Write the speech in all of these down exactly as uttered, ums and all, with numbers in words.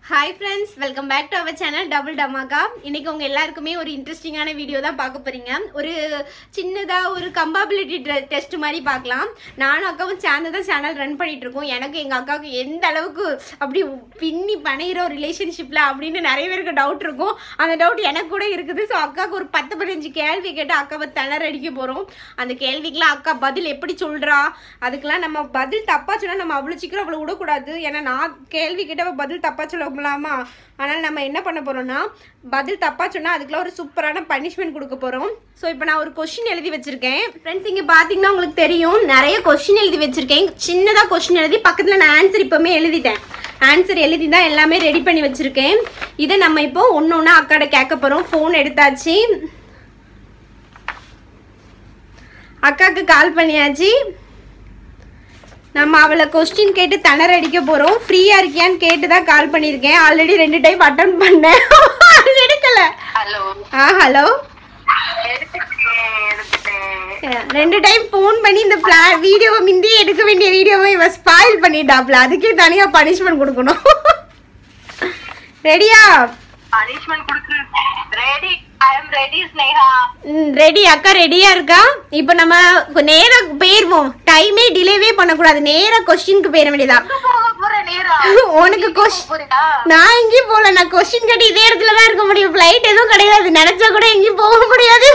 Hi friends, welcome back to our channel Double Dhamaka. இன்னைக்கு உங்க எல்லாருக்குமே ஒரு இன்ட்ரஸ்டிங்கான வீடியோ தான் பார்க்க போறீங்க. ஒரு சின்னதா ஒரு கம்பேபிலிட்டி டெஸ்ட் மாதிரி பார்க்கலாம். நானும் அக்காவும் சேர்ந்து தான் சேனல் ரன் பண்ணிட்டு இருக்கோம். எனக்கு எங்க அக்காவுக்கு எந்த அளவுக்கு அப்படி பின்னி பணையிற ஒரு ரிலேஷன்ஷிப்ல அப்படின்னு நிறைய பேருக்கு டவுட் இருக்கும். அந்த டவுட் எனக்கு கூட இருக்குது. ஸோ அக்காவுக்கு ஒரு பத்து பதினஞ்சு கேள்வி கேட்டு அக்காவை திணற அடிக்க போறோம். அந்த கேள்விக்கெல்லாம் அக்கா பதில் எப்படி சொல்றா, அதுக்கெல்லாம் நம்ம பதில் தப்பா சொன்னா நம்ம அவ்வளவு சீக்கிரம் அவ்வளவு விடக்கூடாது. ஏன்னா நான் கேள்வி கேட்ட பதில் தப்பா சொல்ல ஆனால் நம்ம என்ன பண்ண போறோம்னா, பதில் தப்பா சொன்னா அதுக்குள்ள ஒரு சூப்பரான பனிஷ்மெண்ட் கொடுக்க போறோம். ஸோ இப்போ நான் ஒரு கொஸ்டின் எழுதி வச்சிருக்கேன் ஃப்ரெண்ட்ஸ். இங்க பாத்தீங்கன்னா உங்களுக்கு தெரியும், நிறைய கொஸ்டின் எழுதி வச்சிருக்கேன். சின்னதா கொஸ்டின் எழுதி பக்கத்துல நான் ஆன்சர் இப்பவுமே எழுதிட்டேன். ஆன்சர் எழுதி தான் எல்லாமே ரெடி பண்ணி வச்சிருக்கேன். இதை நம்ம இப்போ ஒன்னு ஒன்னா அக்காட கேட்க போறோம். போன் எடுத்தாச்சு, அக்காவுக்கு கால் பண்ணியாச்சு. நம்ம அவளை கொஸ்டின் கேட்டு திணற அடிக்க போறோம். ஃப்ரீயா இருக்கியான்னு கேட்டு தான் கால் பண்ணிருக்கேன். ஆல்ரெடி ரெண்டு டைம் அட்டன் பண்ணேன், எடுக்கல. ஹலோ ஆ ஹலோ ரெண்டு டைம் போன் பண்ணி இந்த வீடியோவை முந்தி எடுக்க வேண்டிய வீடியோவை இவ ஸ்பாயில் பண்ணிட்டாப்ல. அதுக்கே தனியா பனிஷ்மெண்ட் கொடுக்கணும். ரெடியா? பனிஷ்மெண்ட் கொடுத்து ready. I am ready Sneha. Ready அக்கா, ரெடியா இருக்கா? இப்போ நம்ம நேரா போயிருவோம். டைமே டிலேவே பண்ணக்கூடாது. நேரா கொஸ்டினுக்கு போயிட வேண்டியதா. உனக்கு கொஸ்டின் நான் எங்கேயும் போல. நான் கொஸ்டின் கேட்டு இதே இடத்துல தான் இருக்க முடியும். ஃபிளைட் எதுவும் கிடையாது. நினைச்சா கூட எங்கேயும் போக முடியாது.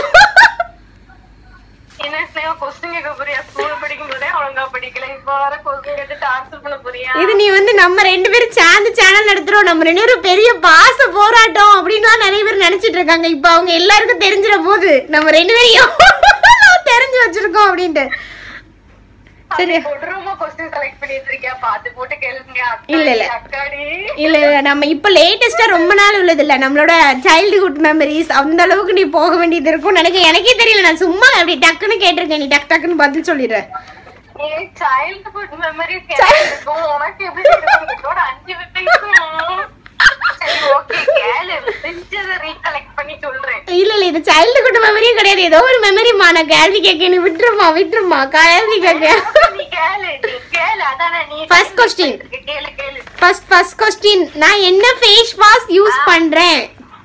என்ன ஸ்னேகா கொஸ்டின் கேட்க போறியா? ஸ்கூல் படிக்கும் போதே ஒழுங்கா படிக்கல, இப்போ வர கொஸ்டின் கேட்டு ஆன்சர் பண்ண போறியா? இது நீ வந்து நம்ம ரெண்டு பேரும் சேர்ந்து சேனல் நடத்துறோம், நம்ம ரெண்டு பேரும் பெரிய பாச போராட்டம் அப்படின்னு நிறைய பேர் நினைச்சிட்டு இருக்காங்க. இப்ப அவங்க எல்லாருக்கும் தெரிஞ்சிட போது நம்ம ரெண்டு பேரையும் தெரிஞ்சு வச்சிருக்கோம் அப்படின்ட்டு. சரி, ரொம்ப கொஸ்டின் செலக்ட் பண்ணிட்டு இருக்கியா? பாத்து போட்டு கேளுங்க. இல்ல இல்ல இல்ல இல்ல நம்ம இப்ப லேட்டஸ்டா ரொம்ப நாள் உள்ளது இல்ல, நம்மளோட சைல்ட்ஹுட் மெமரிஸ் அந்த அளவுக்கு நீ போக வேண்டியது இருக்கும் நினைக்க. எனக்கே தெரியல, நான் சும்மா அப்படி டக்குன்னு கேட்டிருக்கேன். நீ டக்கு டக்குன்னு பதில் சொல்லிடுற. சைல்ட்ஹுட் மெமரிஸ் இருக்கும் உனக்கு எப்படி இருக்கும்? அஞ்சு வயசு. சரி ஓகே, கேளு. செஞ்சதை ரீகலெக்ட் பண்ணி சொல்றேன். இல்ல இல்ல இது சைல்ட்ஹுட் மெமரியும் கிடையாது. ஏதோ ஒரு மெமரிமா. நான் கேள்வி கேட்க நீ விட்டுருமா விட்டுருமா கேள்வி கேட்க. நீ கேளு நீ கேளு. அதானே நீ ஃபர்ஸ்ட் क्वेश्चन. கேளு கேளு. First first question. நான் என்ன ஃபேஸ் வாஷ் யூஸ் பண்றேன்?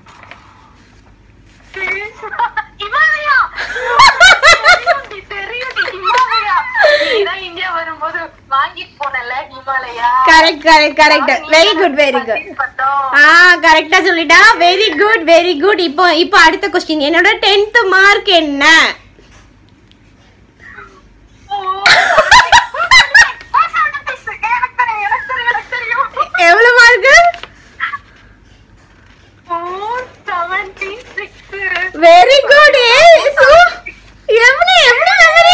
ஹிமாலயா. தெரியும் ஹிமாலயா. நீதான் இந்தியா வரும்போது வாங்கிட்டு போனல Himalaya. Correct correct correct. Very good very good. ஆ கரெக்ட்டா சொல்லிட்டா. Very good very good. இப்போ இப்போ அடுத்த क्वेश्चन. என்னோட டென்த் மார்க் என்ன? எவ்வளவு மார்க்? Very good. எவ்வளவு எவ்வளவு மெமரி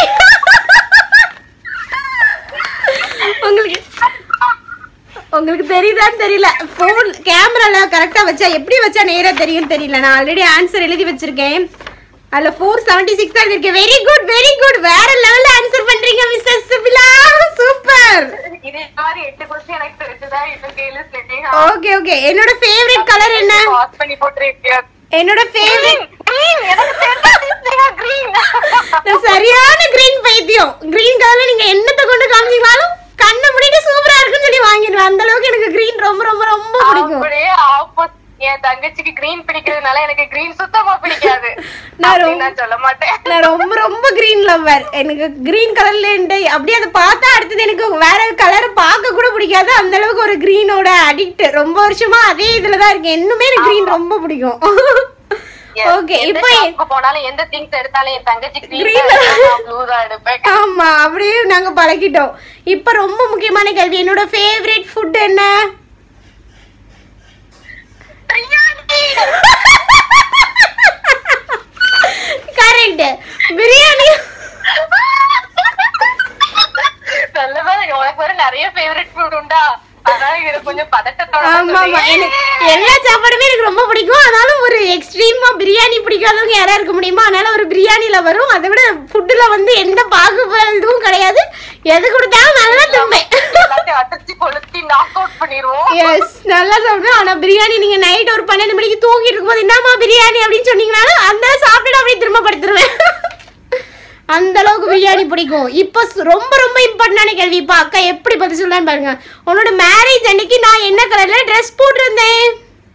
உங்களுக்கு உங்களுக்கு தெரியுதான்னு தெரியல. போன் கேமரால கரெக்டா வச்சா எப்படி வச்சா நேரா தெரியும் தெரியல. நான் ஆல்ரெடி ஆன்சர் எழுதி வச்சிருக்கேன். அதுல ஃபோர் செவன்டி சிக்ஸ் தான் இருக்கு. Very good very good. வேற லெவல்ல ஆன்சர் பண்றீங்க மிஸ்டர் சுபிலா. சூப்பர். இதே மாதிரி எட்டு क्वेश्चन எனக்கு தெரிஞ்சதா இப்போ கேளு ஸ்னேகா. Okay okay. என்னோட ஃபேவரட் கலர் என்ன? பாஸ் பண்ணி போட்றீங்க. என்னோட ஃபேவரட் கிரீன். எனக்கு தெரிஞ்சது ஸ்னேகா கிரீன். நான் சரியான கிரீன் பைத்தியம். கிரீன் கலர்ல நீங்க என்னத்தை கொண்டு காமிச்சீங்களாலும் கண்ணை மூடிட்டு சூப்பரா இருக்குன்னு சொல்லி வாங்கிடுவேன். அந்த அளவுக்கு எனக்கு கிரீன் ரொம்ப ரொம்ப ரொம்ப பிடிக்கும். அப்படியே ஆப்போசிட். என் தங்கச்சிக்கு கிரீன் பிடிக்கிறதுனால எனக்கு கிரீன் சுத்தமா பிடிக்காது. நான் ரொம்ப நான் சொல்ல மாட்டேன். நான் ரொம்ப ரொம்ப கிரீன் லவ்வர். எனக்கு கிரீன் கலர்ல அப்படியே அதை பார்த்தா அடுத்தது எனக்கு வேற கலர் பார்க்க கூட பிடிக்காது. அந்த அளவுக்கு ஒரு கிரீனோட அடிக்ட். ரொம்ப வருஷமா அதே இதுலதான் இருக்கேன். இன்னுமே எனக்கு கிரீன் ரொம்ப பிடிக்கும். ஓகே, இப்போ போனாலும் எந்த திங்ஸ் எடுத்தாலும் என் தங்கச்சி கிரீன் ப்ளூ தான் எடுப்பேன். ஆமா, அப்படியே நாங்க பழகிட்டோம். இப்போ ரொம்ப முக்கியமான கேள்வி. என்னோட ஃபேவரட் ஃபுட் என்ன? கரெக்ட், பிரியாணி. நல்ல வேளை உனக்கு வேற நிறைய ஃபேவரட் ஃபுட் உண்டா? அதான் இது கொஞ்சம் பதட்டத்தோட. ஆமா ஆமா, எனக்கு எல்லா சாப்பாடுமே எனக்கு ரொம்ப பிடிக்கும். ஆனாலும் ஒரு எக்ஸ்ட்ரீமா பிரியாணி பிடிக்காதவங்க யாரா இருக்க முடியுமா? அதனால ஒரு பிரியாணில வரும். அதை விட ஃபுட்ல வந்து எந்த பாகுபாடும் கிடையாது. எது கொடுத்தாலும் நல்லா திம்பேன். அடிச்சு கொளுத்தி நாக் அவுட் பண்ணிடுவோம். எஸ், நல்லா சாப்பிடுவேன். ஆனா பிரியாணி நீங்க நைட் ஒரு பன்னெண்டு மணிக்கு தூங்கிட்டு இருக்கும்போது என்னமா பிரியாணி அப்படின்னு சொன்னீங்கனாலும் அந்த சாப்பிட்டு அப்படியே திரும்ப படுத்துருவேன். அந்த அளவுக்கு பிரியாணி பிடிக்கும். இப்போ ரொம்ப ரொம்ப இம்பார்ட்டன்டான கேள்வி. இப்போ அக்கா எப்படி பதில் சொல்லலான்னு பாருங்க. உன்னோட மேரேஜ் அன்னைக்கு நான் என்ன கலர்ல ட்ரெஸ் போட்டிருந்தேன்?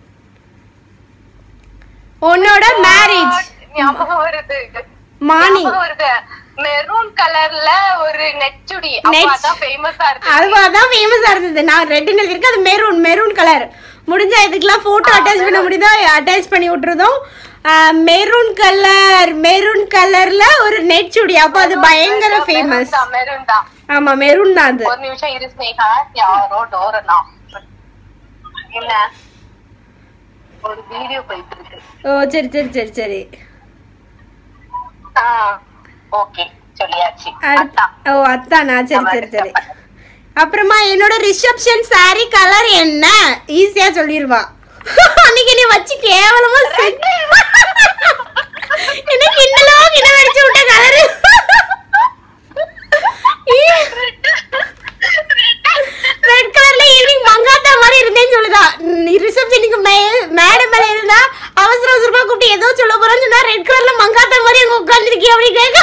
உன்னோட மேரேஜ் ஞாபகம் வருது, மார்னிங் வருது. மெரூன் கலர்ல ஒரு நெச்சுடி, அதான் ஃபேமஸா இருக்கு. அதுவாதான் ஃபேமஸா இருந்தது. நான் ரெட் இருக்கு, அது மெரூன் மெரூன் கலர். முடிஞ்சா இதுக்கெல்லாம் போட்டோ அட்டாச் பண்ண முடியுதோ அட்டாச் பண்ணி விட்டுருதோம். மெரூன் கலர் மெரூன் கலர்ல ஒரு நெட் சுடி. அப்ப அது பயங்கர ஃபேமஸ். மெரூன் தான். ஆமா மெரூன் தான் அது. ஒரு நிமிஷம் இரு ஸ்னேகா, யாரோ டோர் நான் என்ன ஒரு வீடியோ போயிட்டு இருக்கு. ஓ சரி சரி சரி சரி ஆ ஓகே சொல்லியாச்சு. ஓ அத்தானா, சரி சரி சரி. அப்புறமா என்னோட ரிசப்ஷன் சாரி கலர் என்ன? ஈஸியா சொல்லிடுவா. அன்னைக்கு நீ வச்சு கேவலமா எனக்கு இன்னும் கிண வச்சு விட்ட கலரு ரெட் கலர்ல ஈவினிங் மங்காத்தா மாதிரி இருந்தேன்னு சொல்லுதா. ரிசப்ஷனுக்கு மேடம் மேல இருந்தா அவசர அவசரமா கூப்பிட்டு ஏதோ சொல்ல போறேன்னு சொன்னா ரெட் கலர்ல மங்காத்தா மாதிரி அங்க உட்கார்ந்துருக்கீ அப்படி கேட்க.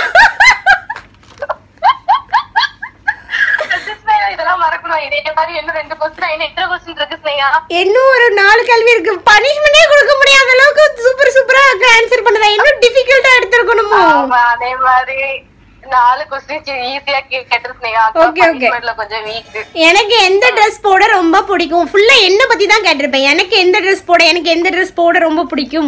இன்னும் ஒரு நாலு கேள்வி இருக்கு. பனிஷ்மெண்டே கொடுக்க முடியாத அளவுக்கு சூப்பர் சூப்பரா ஆன்சர் பண்ணதா. இன்னும் டிஃபிகல்ட்டா எடுத்துக்கணுமோ? அதே மாதிரி நாலு क्वेश्चन ஈஸியா கேட்டிருந்தீங்க. Okay okay. கொஞ்சம் வீக். எனக்கு எந்த Dress போட ரொம்ப பிடிக்கும்? ஃபுல்லா என்ன பத்தி தான் கேட்டிருப்பேன். எனக்கு எந்த Dress போட எனக்கு எந்த Dress போட ரொம்ப பிடிக்கும்?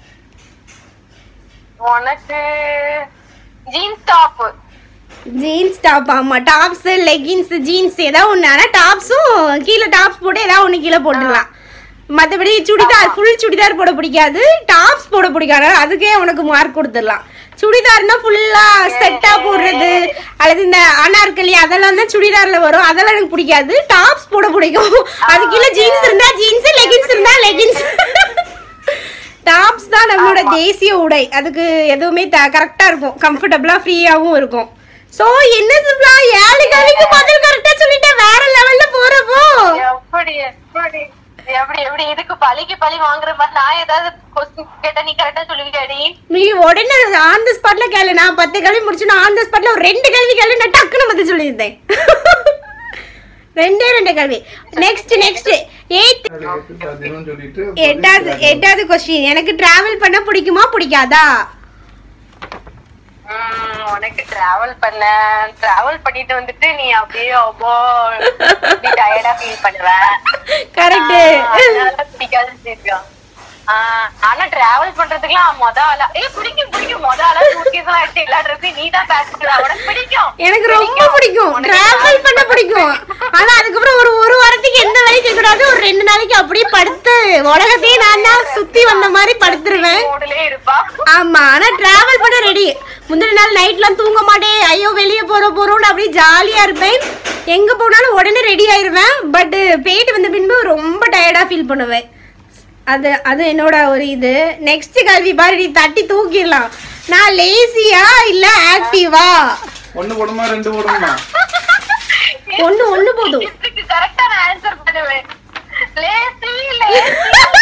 உனக்கு ஜீன்ஸ் டாப். Jeans top. ஆமா டாப்ஸ் லெகின்ஸ் ஜீன்ஸ் ஏதாவது ஒண்ணு. ஆனா டாப்ஸும் கீழே டாப்ஸ் போட்டு ஏதாவது ஒண்ணு கீழே போட்டுடலாம். மற்றபடி சுடிதார் ஃபுல் சுடிதார் போட பிடிக்காது, டாப்ஸ் போட பிடிக்காது. அதுக்கே உனக்கு மார்க் கொடுத்துடலாம். சுடிதார்னா ஃபுல்லா செட்டா போடுறது அல்லது இந்த அனார்கலி அதெல்லாம் தான் சுடிதார்ல வரும். அதெல்லாம் எனக்கு பிடிக்காது. டாப்ஸ் போட பிடிக்கும். அது கீழே ஜீன்ஸ் இருந்தா ஜீன்ஸ், லெகின்ஸ் இருந்தா லெகின்ஸ். டாப்ஸ் தான் நம்மளோட தேசிய உடை. அதுக்கு எதுவுமே கரெக்டா இருக்கும், கம்ஃபர்டபுளா ஃப்ரீயாவும் இருக்கும். சோ என்ன சிப்லா ஏழு கேள்விக்கு பதில் கரெக்ட்டா சொல்லிட்டேன். வேற லெவல்ல போறப்போ எப்படி எப்படி எப்படி எப்படி இதுக்கு பழிக்கு பழி வாங்குற மாதிரி நான் ஏதாவது क्वेश्चन கேட்டா நீ கரெக்ட்டா சொல்லுவியாடி? நீ உடனே ஆன் தி ஸ்பாட்ல கேளு. நான் பத்து கேள்வி முடிச்சேன். ஆன் தி ஸ்பாட்ல ஒரு ரெண்டு கேள்வி கேளு. நான் டக்குன்னு பதில் சொல்லிட்டேன். ரெண்டே ரெண்டு கேள்வி. நெக்ஸ்ட் நெக்ஸ்ட் எய்த் எட்டாவது எட்டாவது क्वेश्चन. எனக்கு டிராவல் பண்ண பிடிக்குமா பிடிக்காதா? உனக்கு டிராவல் பண்ண டிராவல் பண்ணிட்டு வந்துட்டு நீ அப்படியே ரொம்ப டயர்டா ஃபீல் பண்ணுவ. கரெக்ட். அதனால பிடிக்காது தெரியும். ஆனா டிராவல் பண்றதுக்குலாம் மொத ஆளா ஏ பிடிக்கும் பிடிக்கும் மொத ஆளா சூட்கேஸ் எல்லாம் எடுத்து எல்லா ட்ரெஸ்ஸையும் நீ தான் பேக் பண்ணுவ. உனக்கு பிடிக்கும்? எனக்கு ரொம்ப பிடிக்கும். டிராவல் பண்ண பிடிக்கும். ஆனா அதுக்கப்புறம் ஒரு ஒரு வாரத்துக்கு எந்த வேலையும் செய்ய கூடாது. ஒரு ரெண்டு நாளைக்கு அப்படியே படுத்து உலகத்தையே நான் தான் சுத்தி வந்த மாதிரி படுத்துருவேன். ஆமா. ஆனா டிராவல் பண்ண ரெடி. முந்தின நாள் நைட்லாம் தூங்க மாட்டேன். ஐயோ வெளியே போற போறோம்னு அப்படியே ஜாலியா இருப்பேன். எங்க போனாலும் உடனே ரெடி ஆயிருவேன். பட் போயிட்டு வந்த பின்பு ரொம்ப டயர்டா ஃபீல் பண்ணுவேன். அது அது என்னோட ஒரு இது. நெக்ஸ்ட் கேள்வி பாரு, நீ தட்டி தூக்கிடலாம். நான் லேசியா இல்ல ஆக்டிவா? ஒன்னு போடுமா ரெண்டு போடுமா? ஒன்னு ஒன்னு போதும். இதுக்கு கரெக்ட்டா நான் ஆன்சர் பண்ணுவேன். Lazy lazy.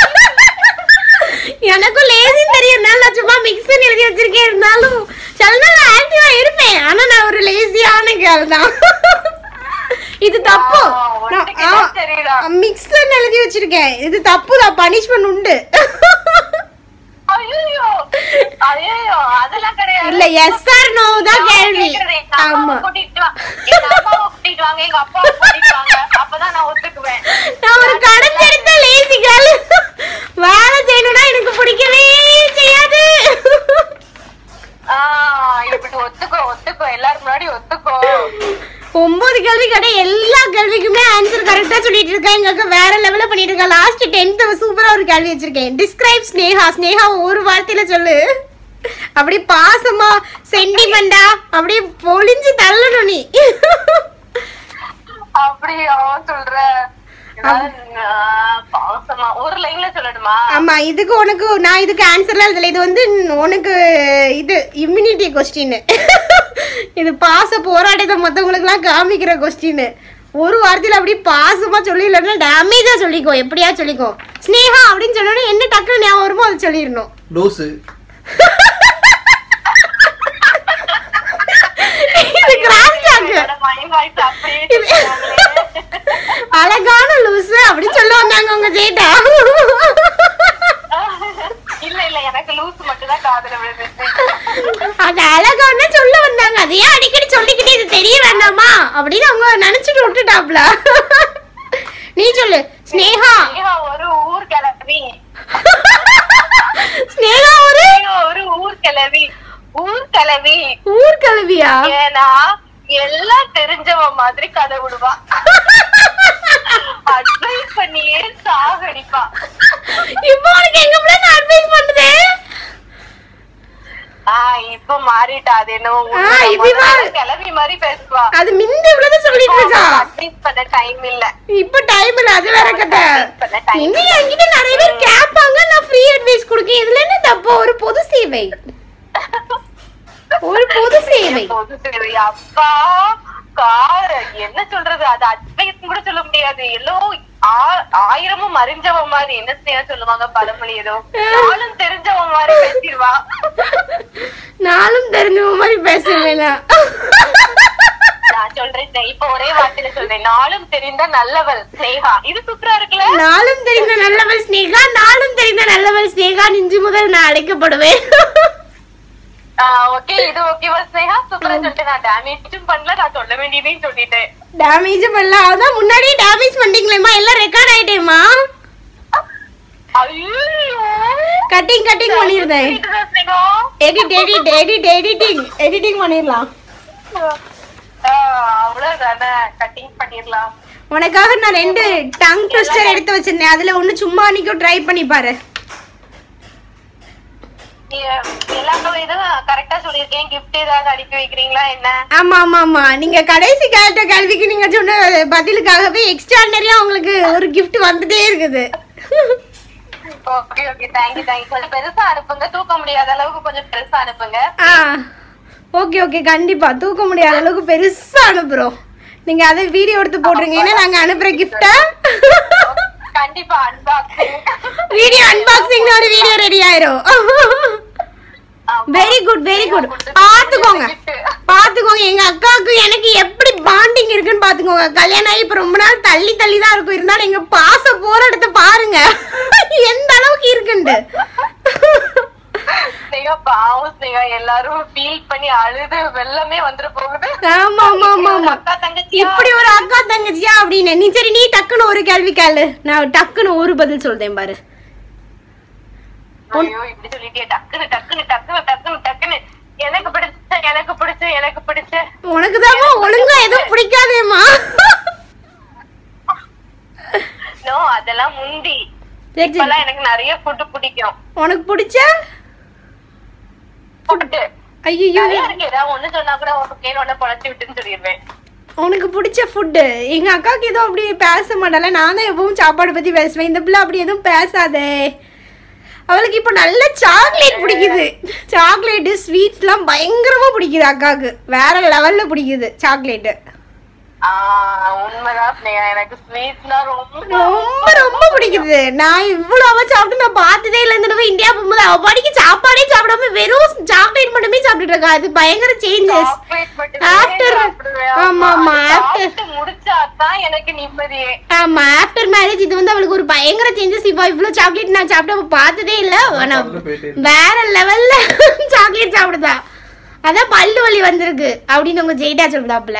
எனக்கும் லேசி தெரியும். நான் சும்மா மிக்ஸ்னு எழுதி வச்சிருக்கேன். இருந்தாலும் சில நாள் ஆக்டிவா இருப்பேன். ஆனா நான் ஒரு லேசியான கேர்ள் தான். இது தப்பு. மிக்ஸ் எழுதி வச்சிருக்கேன். இது தப்பு தான். பனிஷ்மென்ட் உண்டு. ஐயோ ஐயோ அதெல்லாம் கிடையாது. இல்ல எஸ் ஆர் நோ தான் கேள்வி. ஆமா. கூட்டிட்டு வா. எங்க அம்மாவை கூட்டிட்டு வாங்க, எங்க அப்பாவை கூட்டிட்டு வாங்க. அப்பதான் நான் ஒத்துக்குவேன். நான் ஒரு கடந்தெடுத்த லேசி கேர்ள். வேலை செய்யணும்னா எனக்கு பிடிக்கவே செய்யாது. ஆ இப்படி ஒத்துக்கோ ஒத்துக்கோ எல்லாரும் முன்னாடி ஒத்துக்கோ. ஒன்பது கேள்வி கடை எல்லா கேள்விக்குமே ஆன்சர் கரெக்டா சொல்லிட்டு இருக்கேன். எங்களுக்கு வேற லெவல்ல பண்ணிட்டு இருக்கேன். லாஸ்ட் டென்த் சூப்பரா ஒரு கேள்வி வச்சிருக்கேன். டிஸ்கிரைப் ஸ்னேகா. ஸ்னேகா ஒரு வார்த்தையில சொல்லு. அப்படி பாசமா சென்டிமெண்டா அப்படியே பொழிஞ்சு தள்ளணும் நீ. அப்படியா சொல்ற? பாசமா ஒரு லைன்ல சொல்லணுமா? ஆமா. இதுக்கு உனக்கு நான் இதுக்கு ஆன்சர்லாம் எழுதல. இது வந்து உனக்கு இது இம்யூனிட்டி கொஸ்டின். இது பாச போராட்டத்தை மத்தவங்களுக்கு எல்லாம் காமிக்கிற கொஸ்டின். ஒரு வார்த்தையில அப்படி பாசமா சொல்லி இல்லைன்னா டேமேஜா சொல்லிக்கோ. எப்படியா சொல்லிக்கோ. ஸ்னேகா அப்படின்னு சொன்னோன்னா என்ன டக்குனு ஞாபகம் வருமோ அதை சொல்லிடணும். லூசு. எனக்கு அழகான லூசு அப்படி சொல்ல வந்தாங்க உங்க ஜெயிட்டா. இல்ல இல்ல எனக்கு லூசு மட்டும் தான் காதுல விழுந்துச்சு. அது அழகான சொல்ல வந்தாங்க, அதையே அடிக்கடி சொல்லிக்கிட்டே இது தெரிய வேண்டாமா அப்படின்னு அவங்க நினைச்சிட்டு விட்டுட்டாப்ல. நீ சொல்லு. ஸ்னேகா ஒரு ஊர் கிளவி. ஸ்னேகா ஒரு ஒரு ஊர் கிளவி. ஊர் கிளவி. ஊர் கிளவியா? ஏன்னா எல்லாம் தெரிஞ்சவ மாதிரி கதை விடுவா. அட்வைஸ் பண்ணியே சாகடிப்பா. இப்போ உனக்கு எங்க பிள்ளை அட்வைஸ் பண்ணுதே? ஆஹ் இப்ப மாறிட்டா. அது என்ன கிளவி மாதிரி பேசுவா. அது மிந்தி இவ்வளவு சொல்லிட்டு இருக்கா. அட்வைஸ் பண்ண டைம் இல்ல. இப்ப டைம் இல்ல, அது வேற கதை. இன்னும் என்கிட்ட நிறைய பேர் கேட்பாங்க, நான் ஃப்ரீ அட்வைஸ் கொடுக்கேன். இதுல என்ன தப்பு? ஒரு பொது சேவை, ஒரு பொது சேவை. பொது சேவை அப்பா கார என்ன சொல்றது? அது அட்வைஸ் கூட சொல்ல முடியாது. எல்லோ ஆயிரமும் அறிஞ்சவ மாதிரி என்ன செய்ய சொல்லுவாங்க பழமொழி. ஏதோ நாளும் தெரிஞ்சவ மாதிரி பேசிடுவா. நாளும் தெரிஞ்சவ மாதிரி பேசுவேனா? நான் சொல்றேன் இப்ப ஒரே வார்த்தையில சொல்றேன். நாளும் தெரிந்த நல்லவள் ஸ்னேகா. இது சூப்பரா இருக்குல்ல? நாளும் தெரிந்த நல்லவள் ஸ்னேகா, நாளும் தெரிந்த நல்லவள் ஸ்னேகா இன்று முதல் நான் அழைக்கப்படுவேன். ஓகே, இது ஓகேவா ஸ்னேகா? சூப்பரா சொல்லிட்டேன். நான் டேமேஜும் பண்ணல, நான் சொல்ல வேண்டியதையும் சொல்லிட்டேன். டேமேஜும் பண்ணல, அதான் முன்னாடியே டேமேஜ் பண்ணிட்டீங்களேம்மா, எல்லாம் ரெக்கார்ட் ஆயிட்டேம்மா. கட்டிங் கட்டிங் பண்ணிருந்தேன். Edit edit edit editing editing பண்ணிரலாம். அவ்வளவுதானே, கட்டிங் பண்ணிரலாம். உனக்காக நான் ரெண்டு டங் ட்விஸ்டர் எடுத்து வச்சிருந்தேன். அதுல ஒண்ணு சும்மா அன்னைக்கு ட்ரை பண்ணி பாரு. ஆமா ஆமா ஆமா, நீங்க கடைசி கேட்ட கேள்விக்கு நீங்க சொன்ன பதிலுக்காகவே எக்ஸ்ட்ரானரியா உங்களுக்கு ஒரு கிஃப்ட் வந்துட்டே இருக்குது. Okay okay, thank you thank you. கொஞ்சம் பெருசா அனுப்புங்க, தூக்க முடியாத அளவுக்கு கொஞ்சம் பெருசா அனுப்புங்க. ஓகே ஓகே, கண்டிப்பா தூக்க முடியாத அளவுக்கு பெருசா அனுப்புறோம். நீங்க அதை வீடியோ எடுத்து போடுறீங்க. ஏன்னா நாங்க அனுப்புற கிஃப்ட கண்டிப்பா அன்பாக்சிங் வீடியோ அன்பாக்சிங் ஒரு வீடியோ ரெடி ஆயிரும். Very good very good. பாத்துக்கோங்க பாத்துக்கோங்க, எங்க அக்காவுக்கு எனக்கு எப்படி பாண்டிங் இருக்குன்னு பாத்துக்கோங்க. கல்யாணம் ஆகி இப்ப ரொம்ப நாள் தள்ளி தள்ளி தான் இருக்கும், இருந்தாலும் எங்க பாச போற இடத்த பாருங்க எந்த அளவுக்கு இருக்குன்னு. எல்லாரும் ஃபீல் பண்ணி அழுது வெள்ளமே வந்துட போகுது. ஆமா ஆமா ஆமா ஆமா, இப்படி ஒரு அக்கா தங்கச்சியா அப்படின்னு. நீ சரி, நீ டக்குன்னு ஒரு கேள்வி கேளு, நான் டக்குன்னு ஒரு பதில் சொல்றேன் பாரு. இப்படி சொல்லிட்டே டக்குனு டக்குனு டக்குனு டக்குனு டக்குனு எனக்கு பிடிச்ச எனக்கு பிடிச்ச எனக்கு பிடிச்ச. உனக்குதாம்மா ஒழுங்கா எதுவும் பிடிக்காதேம்மா. நோ, அதெல்லாம் முந்தி. இப்பெல்லாம் எனக்கு நிறைய ஃபுட் பிடிக்கும். உனக்கு பிடிச்ச ஃபுட்? ஐயோ, எனக்கு ஏதாவது ஒண்ணு சொன்னா கூட ஓகேன்னு ஒண்ணு பொழைச்சு விட்டுன்னு சொல்லிடுவேன். உனக்கு பிடிச்ச ஃபுட்டு? எங்க அக்காவுக்கு எதுவும் அப்படி பேச மாட்டால, நான் தான் எப்பவும் சாப்பாடு பத்தி பேசுவேன். இந்த பிள்ளை அப்படி எதுவும் பேசாதே. அவளுக்கு இப்ப நல்ல சாக்லேட் பிடிக்குது. சாக்லேட் ஸ்வீட்ஸ் எல்லாம் பயங்கரமா பிடிக்குது அக்காவுக்கு, வேற லெவல்ல பிடிக்குது சாக்லேட். எனக்கு ஸ்வீட்ஸ்னா ரொம்ப ரொம்ப ரொம்ப பிடிக்குது. நான் இவ்வளவு அவ சாப்பிட்டு நான் பார்த்ததே இல்லை. இந்த தடவை இந்தியா போகும்போது அவ பாடிக்கு சாப்பாடே சாப்பிடாம வெறும் சாக்லேட் மட்டுமே சாப்பிட்டுட்டு இருக்கா. அது பயங்கர சேஞ்சஸ். ஆஃப்டர் ஆமா ஆமா ஆஃப்டர் முடிச்சாதான் எனக்கு நிம்மதியே. ஆமா, ஆஃப்டர் மேரேஜ் இது வந்து அவளுக்கு ஒரு பயங்கர சேஞ்சஸ். இப்போ இவ்வளவு சாக்லேட் நான் சாப்பிட்டு அவ பார்த்ததே இல்ல. வேற லெவல்ல சாக்லேட் சாப்பிடுதா. அதான் பல்லு வலி வந்திருக்கு அப்படின்னு உங்க ஜெயிட்டா சொல்லுதாப்புல.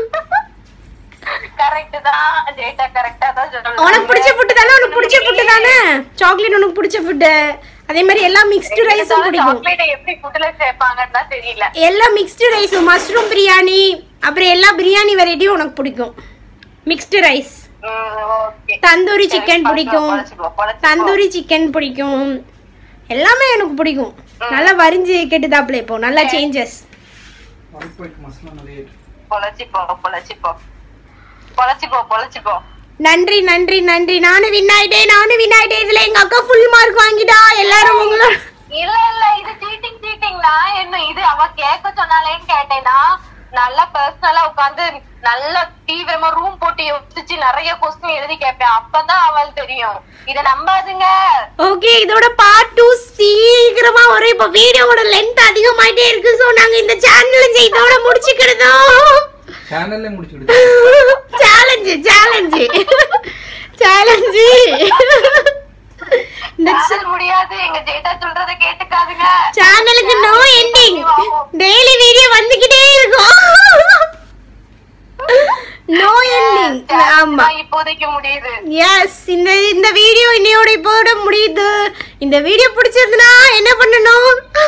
உனக்கு பிடிச்ச ஃபுட் தானே? உனக்கு பிடிச்ச ஃபுட் தானே சாக்லேட்? உனக்கு பிடிச்ச ஃபுட் அதே மாதிரி எல்லாம் மிக்ஸ்டு ரைஸும் பிடிக்கும். எப்படி ஃபுட்ல சேர்ப்பாங்கன்னு தெரியல. எல்லாம் மிக்ஸ்டு ரைஸ், மஷ்ரூம் பிரியாணி, அப்புறம் எல்லா பிரியாணி வெரைட்டியும் உனக்கு பிடிக்கும். மிக்ஸ்டு ரைஸ், தந்தூரி சிக்கன் பிடிக்கும், தந்தூரி சிக்கன் பிடிக்கும், எல்லாமே எனக்கு பிடிக்கும். நல்லா வரிஞ்சு கெட்டுதாப்புல இப்போ நல்லா சேஞ்சஸ். நன்றி நன்றி நன்றி. நானும் வின் ஆயிட்டேன், நானும் வின் ஆயிட்டேன். இதுல எங்க அக்கா ஃபுல் மார்க் வாங்கிட்டா. எல்லாரும் உங்களோட இல்ல இல்ல இது சீட்டிங் சீட்டிங். நான் என்ன இது அவ கேட்க சொன்னாலேன்னு கேட்டேன்னா, நல்லா பர்சனலா உட்காந்து நல்ல தீவிரமா ரூம் போட்டு யோசிச்சு நிறைய கொஸ்டின் எழுதி கேட்பேன். அப்பதான் அவள் தெரியும். இத நம்பாதுங்க. ஓகே, இதோட பார்ட் டூ சீக்கிரமா வரும். இப்ப வீடியோவோட லென்த் அதிகமாயிட்டே இருக்கு. சோ நாங்க இந்த சேனல்ல இதோட முடிச்சுக்கிறோம். சேனல்ல முடிச்சுடு. Challenge challenge challenge. சேனல் முடியாது. எங்க ஜெயதா சொல்றத கேட்டுக்காதுங்க. சேனலுக்கு நோ எண்டிங். டெய்லி வீடியோ வந்துகிட்டே இருக்கும். No ending. ஆமா இப்போதைக்கு முடியுது. எஸ், இந்த இந்த வீடியோ இன்னையோட இப்போட முடியுது. இந்த வீடியோ பிடிச்சிருந்தா என்ன பண்ணணும்?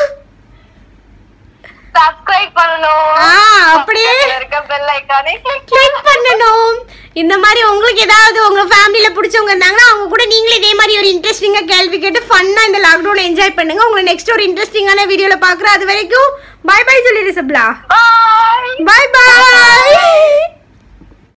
சப்ஸ்கிரைப் பண்ணணும். ஆ, அப்படியே இருக்க பெல் ஐகானை கிளிக் பண்ணணும். இந்த மாதிரி உங்களுக்கு ஏதாவது உங்க ஃபேமிலில பிடிச்சவங்க இருந்தாங்கன்னா அவங்க கூட நீங்களே இதே மாதிரி ஒரு இன்ட்ரெஸ்டிங்கா கேள்வி கேட்டு ஃபன்னா இந்த லாக்டவுன்ல என்ஜாய் பண்ணுங்க. உங்களை நெக்ஸ்ட் ஒரு இன்ட்ரெஸ்டிங்கான வீடியோல பாக்குறேன். அது வரைக்கும் பை பை சொல்லிடு சப்லா. Bye bye by.